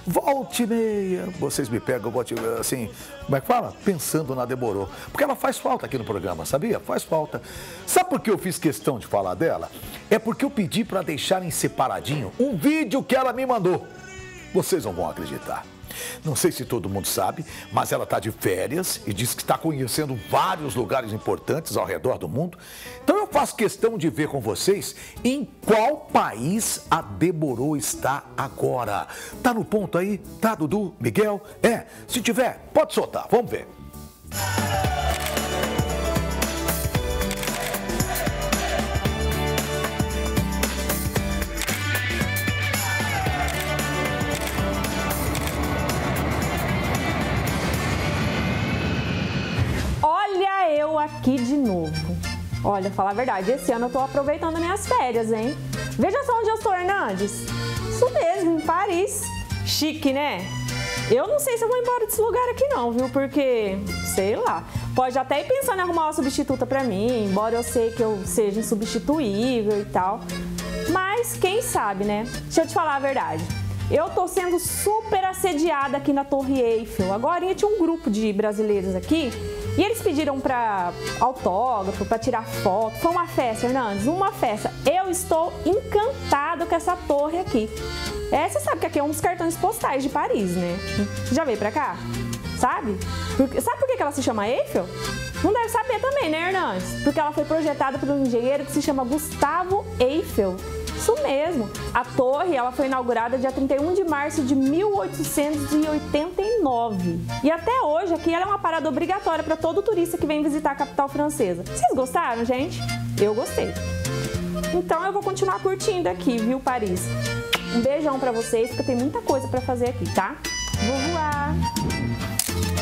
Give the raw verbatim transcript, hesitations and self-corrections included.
Volte e meia, vocês me pegam, volte, assim, como é que fala? Pensando na Demorou. Porque ela faz falta aqui no programa, sabia? Faz falta. Sabe por que eu fiz questão de falar dela? É porque eu pedi para deixarem separadinho um vídeo que ela me mandou. Vocês não vão acreditar. Não sei se todo mundo sabe, mas ela está de férias e diz que está conhecendo vários lugares importantes ao redor do mundo. Então eu faço questão de ver com vocês em qual país a Demorou está agora. Tá no ponto aí? Tá, Dudu? Miguel? É, se tiver, pode soltar, vamos ver. Eu aqui de novo. Olha, falar a verdade, esse ano eu tô aproveitando minhas férias, hein? Veja só onde eu estou, Hernandes. Isso mesmo, em Paris. Chique, né? Eu não sei se eu vou embora desse lugar aqui não, viu? Porque, sei lá, pode até ir pensando em arrumar uma substituta pra mim, embora eu sei que eu seja insubstituível e tal. Mas quem sabe, né? Deixa eu te falar a verdade. Eu tô sendo super assediada aqui na Torre Eiffel. Agora tinha um grupo de brasileiros aqui e eles pediram para autógrafo, para tirar foto. Foi uma festa, Hernandes, uma festa. Eu estou encantada com essa torre aqui. É, você sabe que aqui é um dos cartões postais de Paris, né? Você já veio pra cá? Sabe? Porque, sabe por que ela se chama Eiffel? Não deve saber também, né, Hernandes? Porque ela foi projetada por um engenheiro que se chama Gustavo Eiffel. Isso mesmo. A torre ela foi inaugurada dia trinta e um de março de mil oitocentos e oitenta e nove. E até hoje aqui ela é uma parada obrigatória para todo turista que vem visitar a capital francesa. Vocês gostaram, gente? Eu gostei. Então eu vou continuar curtindo aqui, viu, Paris? Um beijão para vocês, porque tem muita coisa para fazer aqui, tá? Vou voar.